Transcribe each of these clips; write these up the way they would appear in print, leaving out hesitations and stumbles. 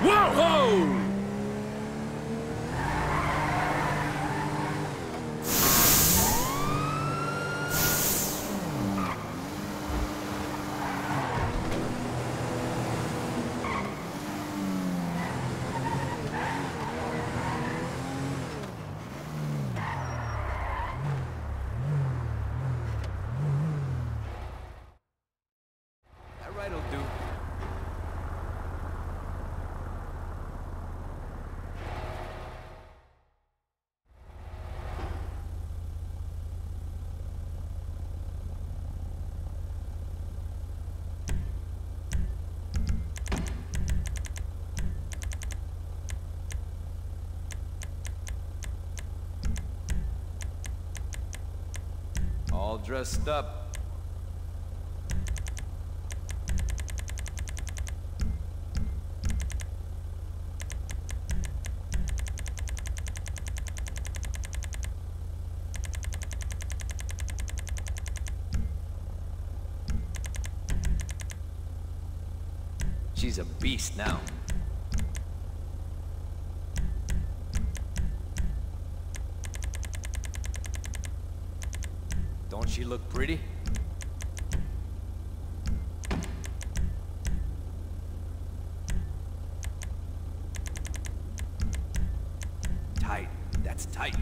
Whoa! Whoa! That right'll do. All dressed up. She's a beast now. Don't she look pretty? Tight. That's tight.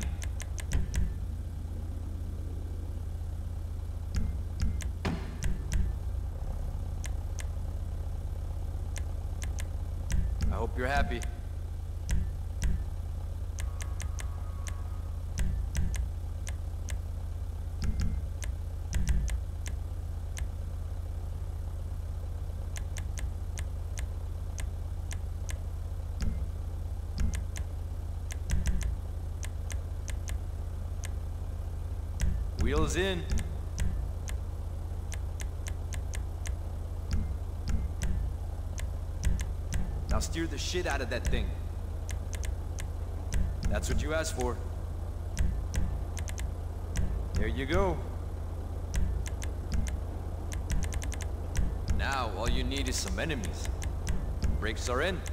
I hope you're happy. Wheels in. Now steer the shit out of that thing. That's what you asked for. There you go. Now all you need is some enemies. Brakes are in.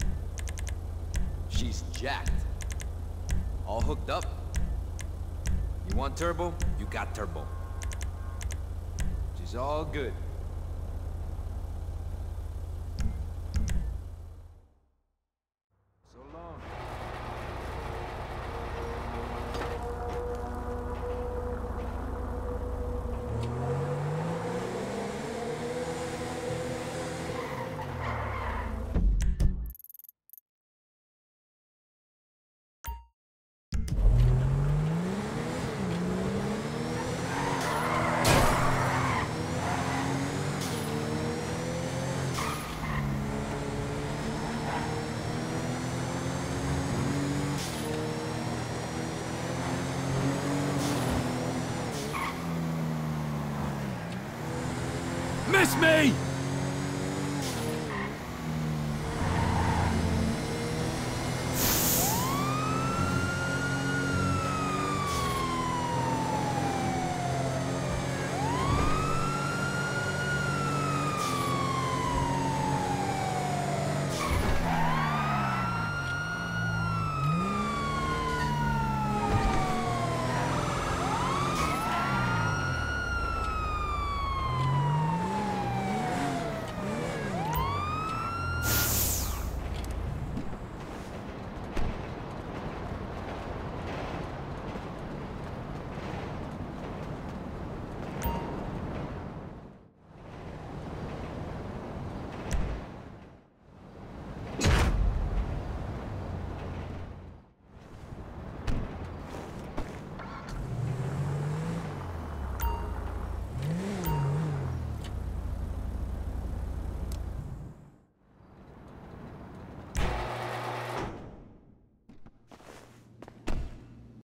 She's jacked. All hooked up. You want turbo? You got turbo. She's all good. So long. Miss me!